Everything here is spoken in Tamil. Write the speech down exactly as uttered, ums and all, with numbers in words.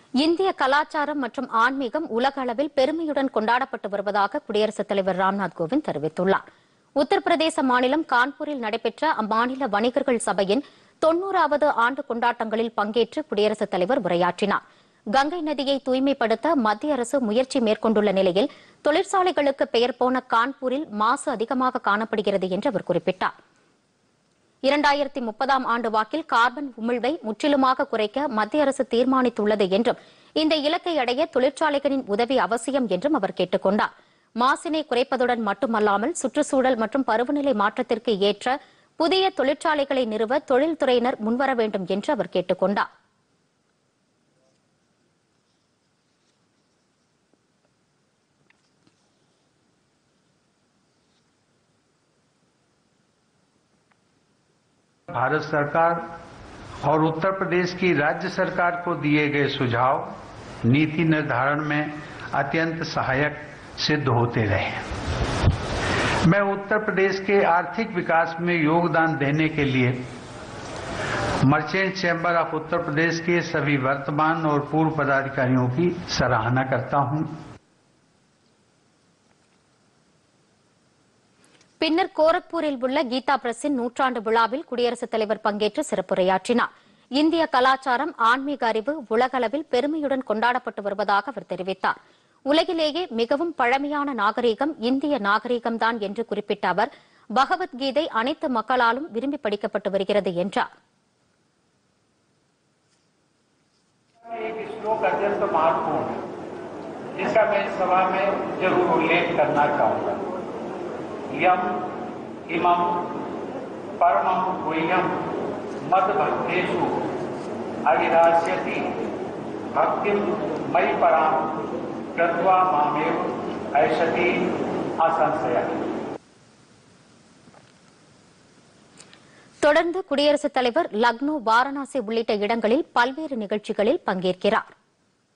இந்திய கலாச்சாரம் மற்றும் ஆன்மீகம் உலக அளவில் பெருமையுடன் கொண்டாடப்பட்டு வருவதாக குடியரசுத் தலைவர் ராம்நாத் கோவிந்த் தெரிவித்துள்ளார். உத்தரப்பிரதேச மாநிலம் கான்பூரில் நடைபெற்ற அம்மாநில வணிகர்கள் சபையின் தொன்னூறாவது ஆண்டு கொண்டாட்டங்களில் பங்கேற்று குடியரசுத் தலைவர் உரையாற்றினார். கங்கை நதியை தூய்மைப்படுத்த மத்திய அரசு முயற்சி மேற்கொண்டுள்ள நிலையில் தொழிற்சாலைகளுக்கு பெயர் போன கான்பூரில் மாசு அதிகமாக காணப்படுகிறது என்று அவர் குறிப்பிட்டார். இரண்டாயிரத்தி முப்பதாம் ஆண்டு வாக்கில் கார்பன் உமிழ்வை முற்றிலுமாக குறைக்க மத்திய அரசு தீர்மானித்துள்ளது என்றும் இந்த இலக்கை அடைய தொழிற்சாலைகளின் உதவி அவசியம் என்றும் அவர் கேட்டுக் கொண்டார். மாசினை குறைப்பதுடன் மட்டுமல்லாமல் சுற்றுச்சூழல் மற்றும் பருவநிலை மாற்றத்திற்கு ஏற்ற புதிய தொழிற்சாலைகளை நிறுவ தொழில்துறையினர் முன்வர வேண்டும் என்று அவர் கேட்டுக் கொண்டார். भारत सरकार और उत्तर प्रदेश की राज्य सरकार को दिए गए सुझाव नीति निर्धारण में अत्यंत सहायक सिद्ध होते रहे। मैं उत्तर प्रदेश के आर्थिक विकास में योगदान देने के लिए merchant chamber of Uttar Pradesh के सभी वर्तमान और पूर्व पदाधिकारियों की सराहना करता हूं। பின்னர் கோரக்பூரில் உள்ள கீதா பிரஸின் நூற்றாண்டு விழாவில் குடியரசுத் தலைவர் பங்கேற்று சிறப்புரையாற்றினார். இந்திய கலாச்சாரம், ஆன்மீக அறிவு உலகளவில் பெருமையுடன் கொண்டாடப்பட்டு வருவதாக அவர் தெரிவித்தார். உலகிலேயே மிகவும் பழமையான நாகரீகம் இந்திய நாகரீகம்தான் என்று குறிப்பிட்ட அவர் பகவத்கீதை அனைத்து மக்களாலும் விரும்பி படிக்கப்பட்டு வருகிறது என்றார். यम इमं परमं गुह्यं मद भक्तेषु अविरास्यति भक्तिं मयि परां कृत्वा मामेव ऐषति असंशयः. தொடர்ந்து குடியரசுத் தலைவர் லக்னோ, வாரணாசி உள்ளிட்ட இடங்களில் பல்வேறு நிகழ்ச்சிகளில் பங்கேற்கிறார்.